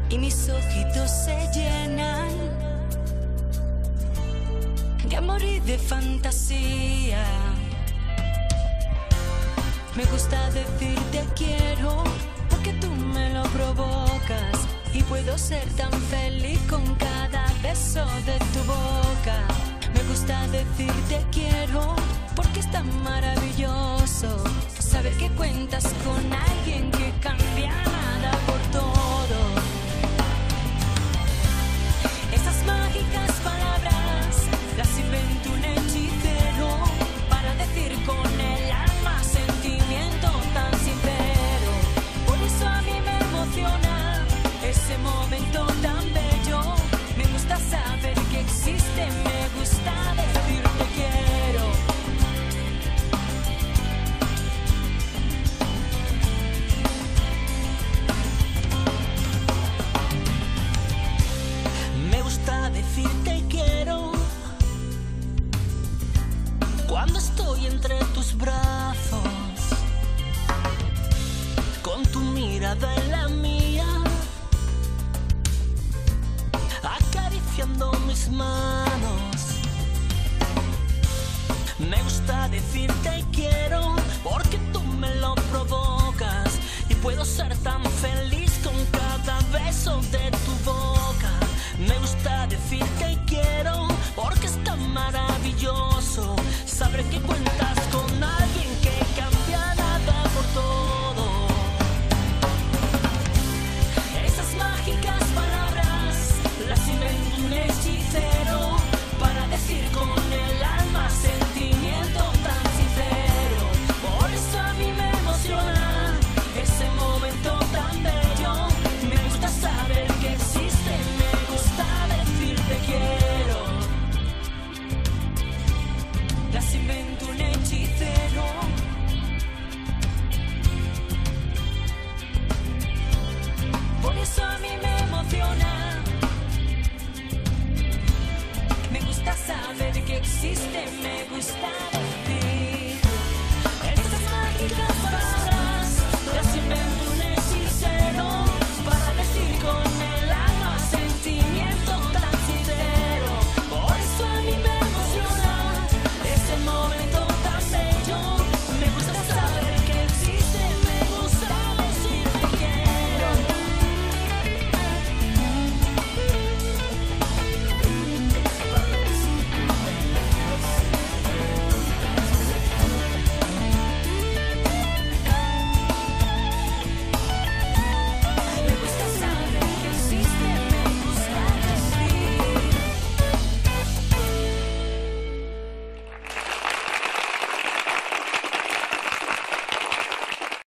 y mis ojitos se llenan de amor y de fantasía. Me gusta decirte quiero porque tú me lo provocas y puedo ser tan feliz con cada beso de tu boca. Me gusta decirte quiero porque es tan maravilloso saber que cuentas con alguien que cambia nada por todo. Esas mágicas palabras las inventó un hechicero para decir con el alma sentimiento tan sincero. Por eso a mí me emociona ese momento tan bello. Me gusta saber que existe, me gusta decirte quiero. Me gusta decirte quiero cuando estoy entre tus brazos, con tu mirada en la mía, acariciando mis manos. Me gusta decirte quiero porque tú me lo provocas y puedo ser tan feliz con cada beso de